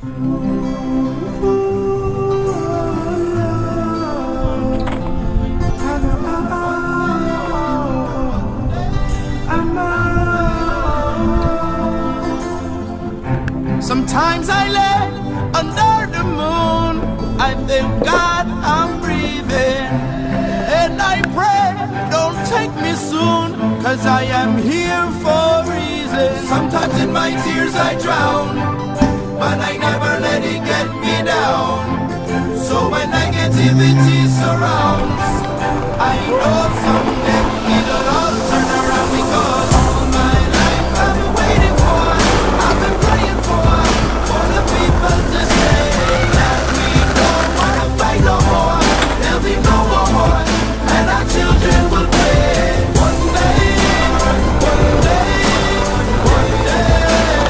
Sometimes I lay under the moon, I thank God I'm breathing, and I pray don't take me soon, cause I am here for a reason. Sometimes in my tears I drown, but I never let it get me down. So when negativity surrounds, I know someday it'll all turn around, because all my life I've been waiting for, I've been praying for the people to say that we don't wanna fight no more. There'll be no more war, and our children will pray. One day, one day, one day,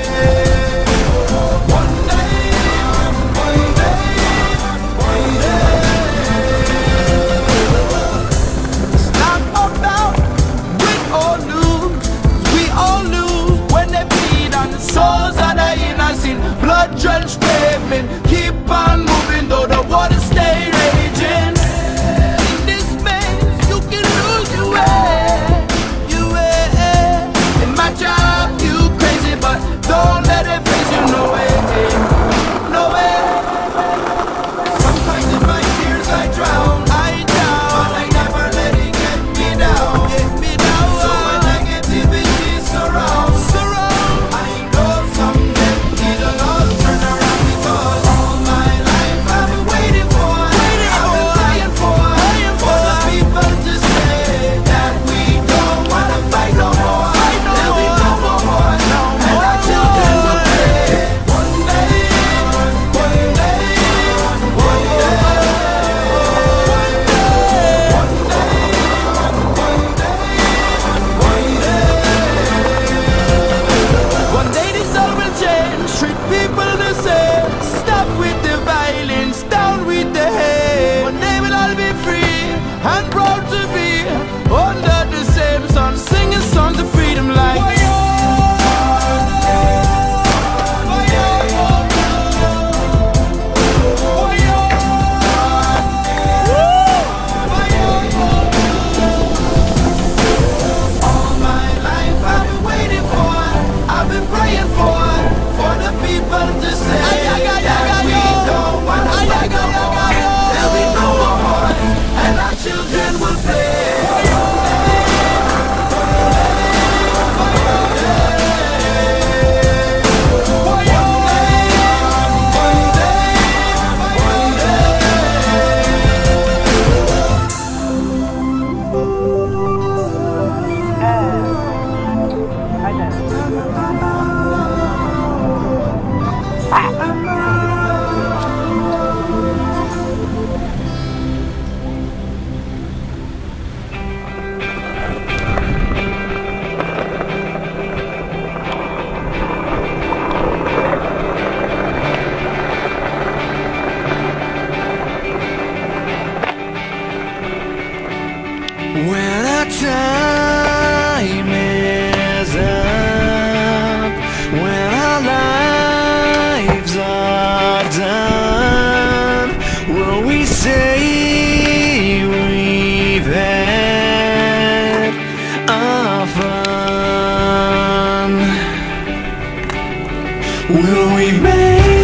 one day, one day, one day. It's not about win or lose, we all lose when they bleed on the souls of the innocent. Blood-drenched pavement, keep on moving though the water stay raging. In this maze, you can lose your way, your way. In my job, you crazy, but don't let it face you, no way, no way. Sometimes in my tears I drown, but I never let it get me down, So when negativity surrounds, I know someday it'll all turn around, because all my life I've been waiting for, I've been praying for the people to say that we don't wanna fight no more. There'll be no more war, and our children will pray. One day, one day, one day, one day this all will change. Treat people the same. Stop with the violence, down with the hate. One day we'll all be free and proud to be under the same sun, singing songs of freedom like all my life I've been waiting for, I've been praying for the people to say that we don't wanna fight no more. There'll be no more wars, and our children will play. When our time is up, when our lives are done, will we say we've had our fun? Will we make